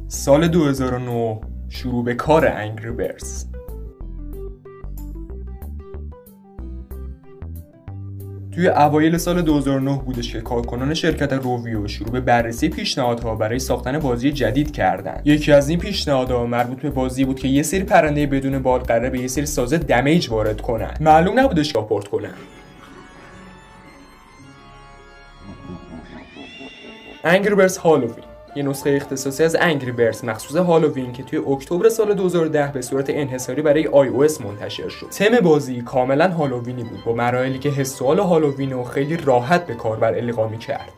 سال 2009 شروع به کار انگری برز. توی اوایل سال 2009 بودش که کارکنان شرکت روویو شروع به بررسی پیشنهادها برای ساختن بازی جدید کردن. یکی از این پیشنهادها مربوط به بازی بود که یه سری پرنده بدون بال قراره به یه سری ساز دمیج وارد کنن. معلوم نبودش که آپورت کنن. انگری برز هالووین، یه نسخه اختصاصی از انگری برز مخصوص هالووین که توی اکتبر سال 2010 به صورت انحصاری برای iOS منتشر شد. تم بازی کاملا هالووینی بود با مراحلی که حس و حال هالووین رو خیلی راحت به کاربر القا می‌کرد.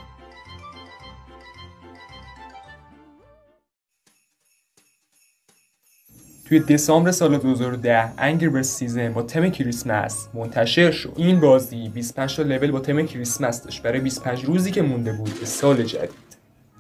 توی دسامبر سال 2010 انگری برز سیزن با تم کریسمس منتشر شد. این بازی 25 تا لول با تم کریسمس داشت برای 25 روزی که مونده بود به سال جدید.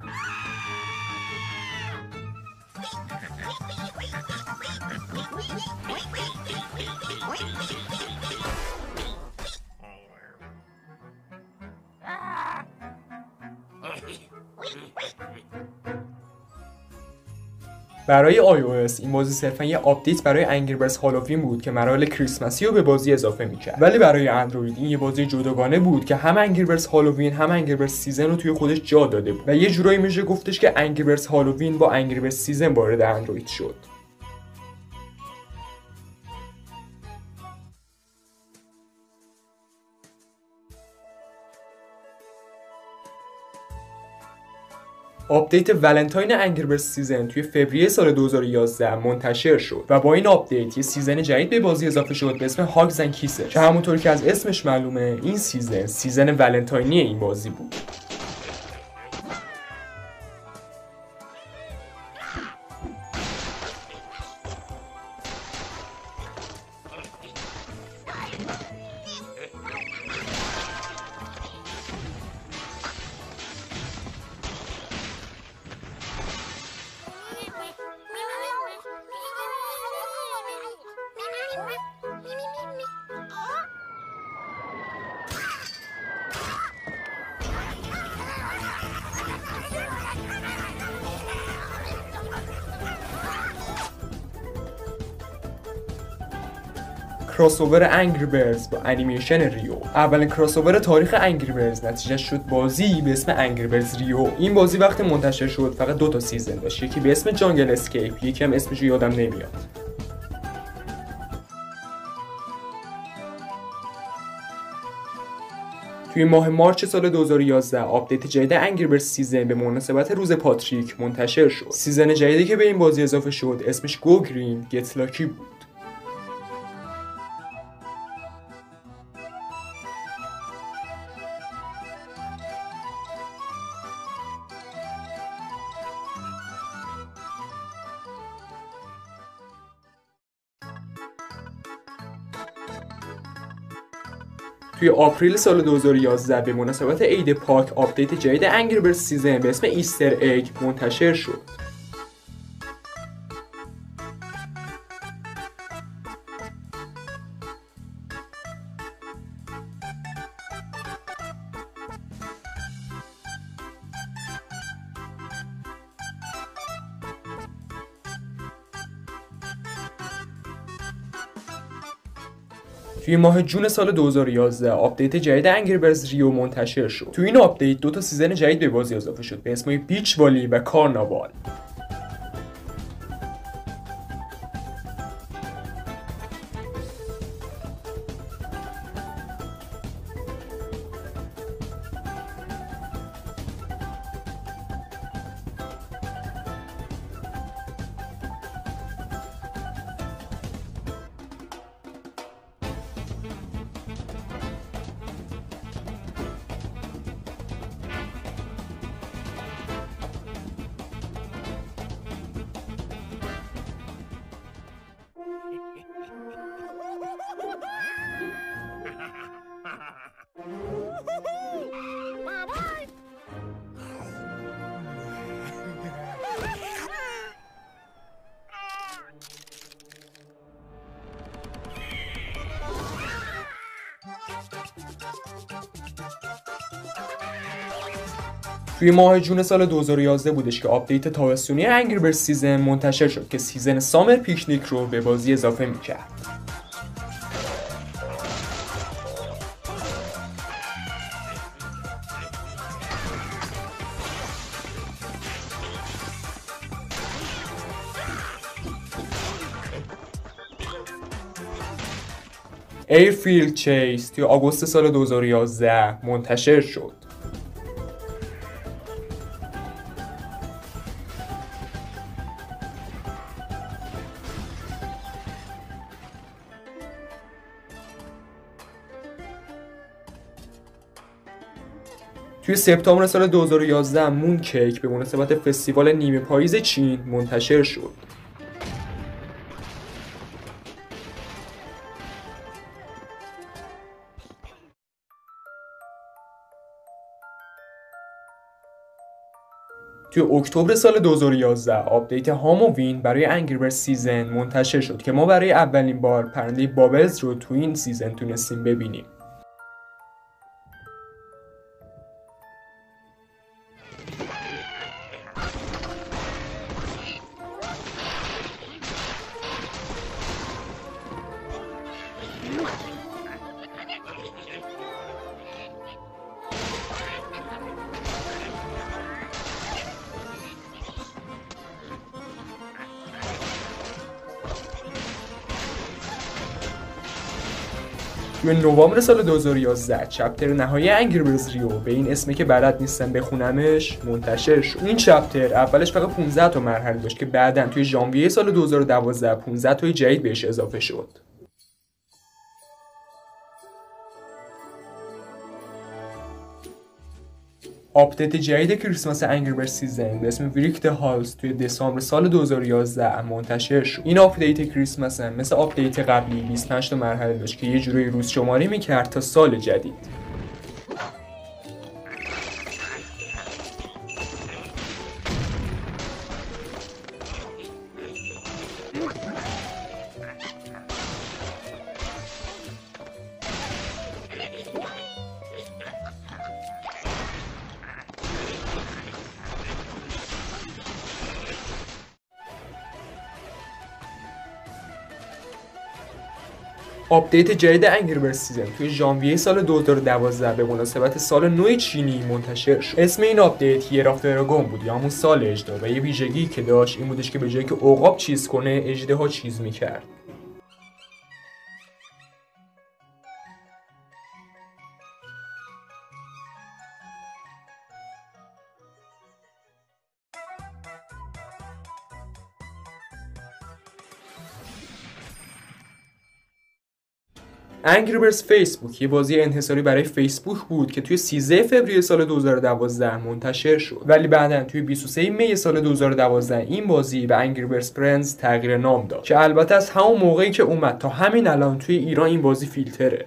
برای iOS این بازی صرفا یه آپدیت برای انگری برز هالووین بود که مراحل کریسمسی رو به بازی اضافه می‌کرد. ولی برای اندروید این یه بازی جداگانه بود که هم انگری برز هالووین هم انگری برز سیزن رو توی خودش جا داده بود و یه جورایی میشه گفتش که انگری برز هالووین با انگری برز سیزن وارد اندروید شد. آپدیت ولنتاین انگری برز سیزن توی فوریه سال 2011 منتشر شد و با این آپدیت یه سیزن جدید به بازی اضافه شد به اسم هاگز اند کیسز که همونطور که از اسمش معلومه این سیزن ولنتاینی این بازی بود. کراسوور انگری برز با انیمیشن ریو. اولین کراسوور تاریخ انگری برز نتیجه شد بازی به اسم انگری برز ریو. این بازی وقتی منتشر شد فقط 2 تا سیزن داشت، یکی به اسم جانگل اسکیپ، یکی هم اسمش یادم نمیاد. توی ماه مارچ سال 2011 آپدیت جدید انگری برز سیزن به مناسبت روز پاتریک منتشر شد. سیزن جدیدی که به این بازی اضافه شد اسمش گو گرین گت لاکی بود. توی آپریل سال 2011 به مناسبت عید پاک آپدیت جدید انگری برز سیزن به اسم ایستر اگ منتشر شد. توی ماه جون سال 2011 آپدیت جدید انگری برز ریو منتشر شد. توی این آپدیت 2 تا سیزن جدید به بازی اضافه شد به اسم بیچ والی و کارناوال. توی ماه جون سال 2011 بودش که آپدیت تابستونی انگری بردز سیزن منتشر شد که سیزن سامر پیکنیک رو به بازی اضافه می‌کرد. ایرفیلد چیس توی آگوست سال 2011 منتشر شد. توی سپتامبر سال 2011 مون کیک به مناسبت فستیوال نیمه پاییز چین منتشر شد. توی اکتبر سال 2011 آپدیت هامووین برای انگری بردز سیزن منتشر شد که ما برای اولین بار پرنده بابلز رو توی این سیزن تونستیم ببینیم. توی نوامبر سال 2011 چپتر نهایی انگری بردز ریو به این اسمی که بلد نیستم بخونمش منتشر شد. این چپتر اولش فقط 15 تا مرحله داشت که بعداً توی ژانویه سال 2012 15 تا جدید بهش اضافه شد. آپدیت جدید کریسمس انگری بردز سیزن به اسم ویریک د هالز توی دسامبر سال 2011 منتشر شد. این آپدیت کریسمس هم مثل آپدیت قبلی 25 تا مرحله داشت که یه جوری روز شماری میکرد تا سال جدید. آپدیت جدید انگری بردز سیزن توی ژانویه سال 2012 به مناسبت سال نو چینی منتشر شد. اسم این آپدیت ییر آف دراگون بود یا همون سال اژدها و یه ویژگی که داشت این بودش که به جایی که عقاب چیز کنه اژدها چیز میکرد. انگری بردز فیسبوک یه بازی انحصاری برای فیسبوک بود که توی 13 فوریه سال 2012 منتشر شد، ولی بعداً توی 23 می سال 2012 این بازی به انگری بردز فرندز تغییر نام داد که البته از همون موقعی که اومد تا همین الان توی ایران این بازی فیلتره.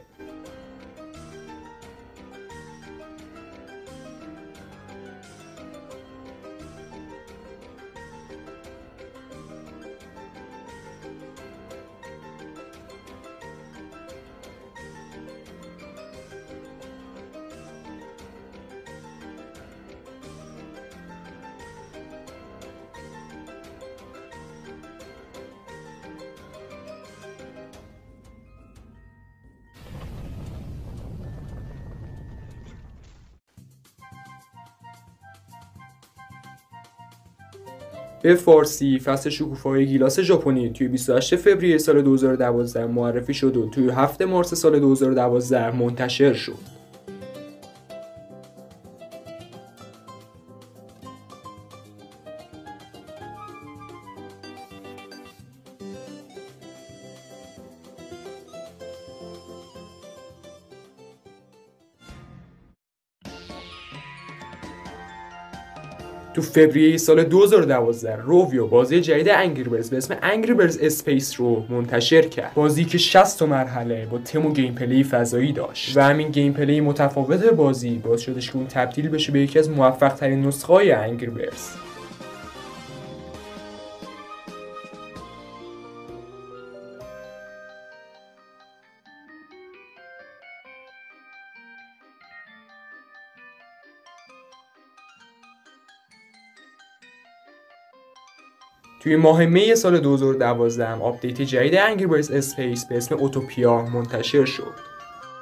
به فارسی فصل شکوفه‌های گیلاس ژاپنی توی 28 فوریه سال 2012 معرفی شد و توی 7 مارس سال 2012 منتشر شد. تو فوریه سال 2012 روویو بازی جدید انگری بردز به اسم انگری بردز اسپیس رو منتشر کرد. بازی که 60 تا مرحله با تم و گیم پلی فضایی داشت و همین گیم پلی متفاوت بازی باعث شدش که اون تبدیل بشه به یکی از موفق ترین نسخه های انگری بردز. توی ماه می سال 2012 هم آپدیت جدید انگری برز اسپیس به اسم اوتوپیا منتشر شد.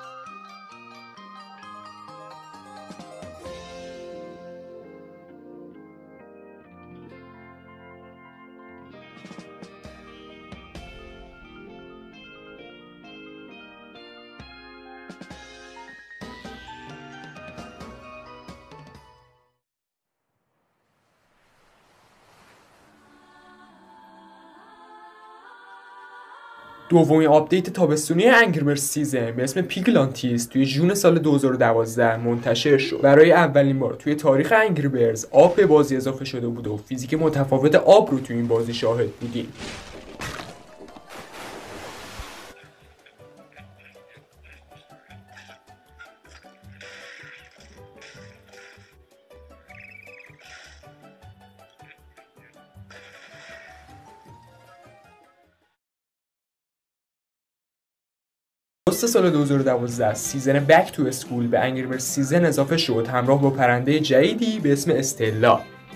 دومین آپدیت تابستونی انگری برز سیزن به اسم پیگلانتیس توی ژون سال 2012 منتشر شد. برای اولین بار توی تاریخ انگری برز آب به بازی اضافه شده بود و فیزیک متفاوت آب رو توی این بازی شاهد بودیم. آگوست سال 2012 سیزن بک تو اسکول به انگری برز سیزن اضافه شد همراه با پرنده جدیدی به اسم استلا.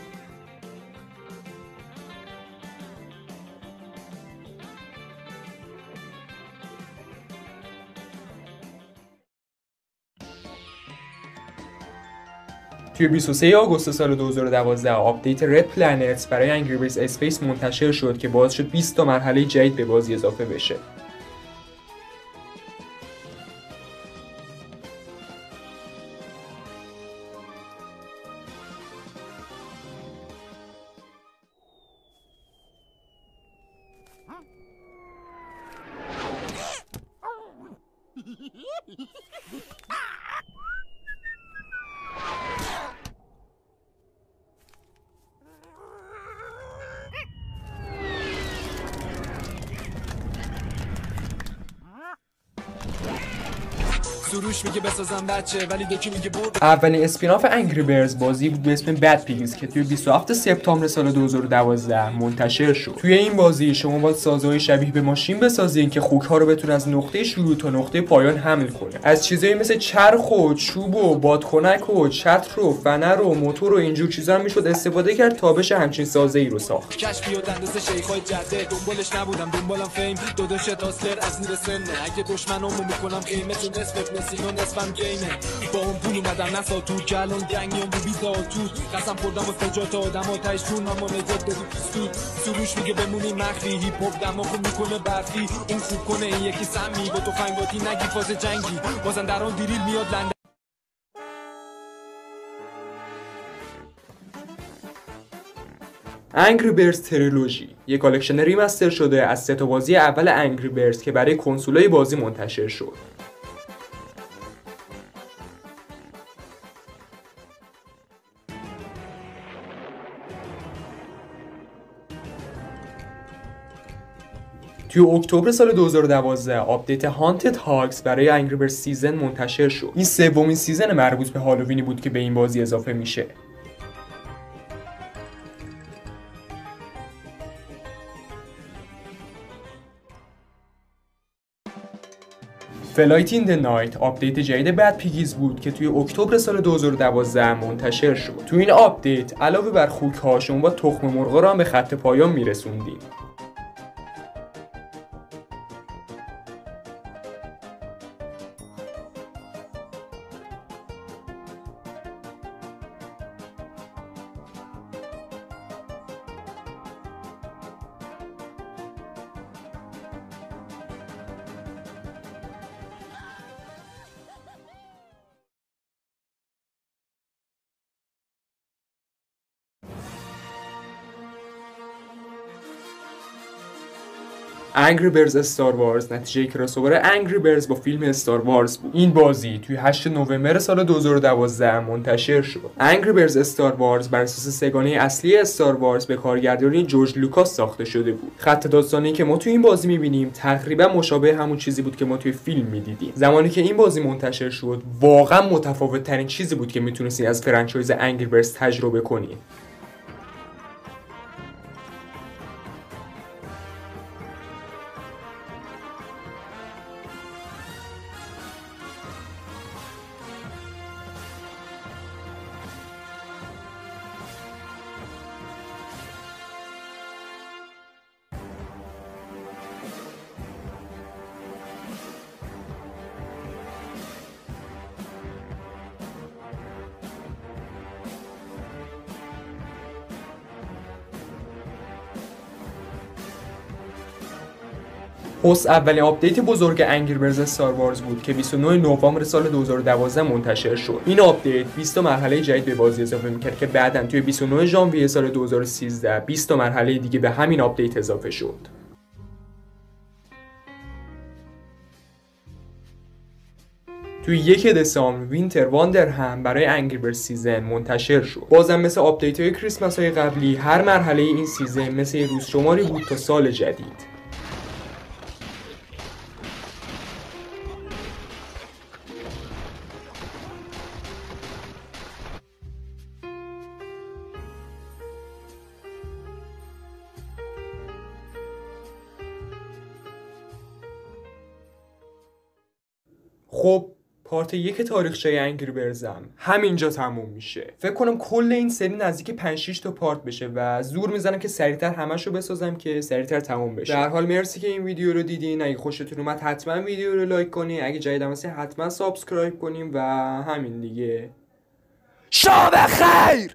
توی 23 آگوست سال 2012 آپدیت رد پلنت برای انگری برز اسپیس منتشر شد که باعث شد 20 تا مرحله جدید به بازی اضافه بشه. سروش میگه بسازم بچه ولی یکی میگه برد. اولین اسپیناف انگری برز بازی بود به اسم بد پیگز که توی 27 سپتامبر سال 2012 منتشر شد. توی این بازی شما باید سازهای شبیه به ماشین بسازین که خوک ها رو بتونه از نقطه شروع تا نقطه پایان حمل کنه. از چیزایی مثل چرخ و چوب و بادکنک و چتر و فنر و موتور و اینجور چیزا هم میشد استفاده کرد تا بشه همچین سازه‌ای رو ساخت. کشفی و دندس شیخای جده دنبالش نبودم دنبالم فیم داداش تاسلر از نور سنه اگه دشمنامو میکنم قیمت نصف نسینو نصفم گیمه با اون پول اومدم نسا تو کلون گنگیون بی بیزا تو قسم خوردم و سجات آدم و تایش چون اما نجات دادی پیستود سروش میگه بمونی مخفی هیپ هاپ دماغو میکنه برفی اون خوب کنه این یکی سمی با تو فنگاتی نگی فاز جنگی بازن در اون دیریل میاد لندن. انگری برز تریلوژی یک کالکشن ریمستر شده از 3 تا بازی اول انگری برز که برای کنسولای بازی منتشر شد. توی اکتبر سال 2012 آپدیت هانتد هاگز برای انگری برز سیزن منتشر شد. این سومین سیزن مربوط به هالووینی بود که به این بازی اضافه میشه. فلایت این د نایت آپدیت جدید بد پیگیز بود که توی اکتبر سال 2012 منتشر شد. توی این آپدیت علاوه بر خوک ها شما با تخم مرغ رو هم به خط پایان میرسوندین. انگری برز استار وارز نتیجه کراس‌اوور انگری برز با فیلم استار وارز بود. این بازی توی 8 نوامبر سال 2012 منتشر شد. انگری برز استار وارز بر اساس سگانه اصلی استار وارز به کارگردانی جورج لوکاس ساخته شده بود. خط داستانی که ما توی این بازی می‌بینیم تقریبا مشابه همون چیزی بود که ما توی فیلم می‌دیدیم. زمانی که این بازی منتشر شد واقعا متفاوت‌ترین چیزی بود که می‌تونستید از فرانچایز انگری برز تجربه کنید. پست اولین آپدیت بزرگ انگری برز استار وارز بود که 29 نوامبر سال 2012 منتشر شد. این آپدیت 20 مرحله جدید به بازی اضافه می‌کرد که بعداً توی 29 ژانویه سال 2013 20 مرحله دیگه به همین آپدیت اضافه شد. توی 1 دسامبر وینتر واندر هم برای انگری برز سیزن منتشر شد. بازم مثل آپدیت‌های کریسمس‌های قبلی هر مرحله این سیزن مثل یه روز شماری بود تا سال جدید. خب پارت 1 تاریخچه انگری برزم همینجا تموم میشه. فکر کنم کل این سری نزدیک 5-6 تا پارت بشه و زور میزنم که سریعتر همشو بسازم که سریعتر تموم بشه. در حال مرسی که این ویدیو رو دیدین. اگه خوشتون اومد حتما ویدیو رو لایک کنین، اگه جدیدم هستین حتما سابسکرایب کنین و همین دیگه. شب بخیر.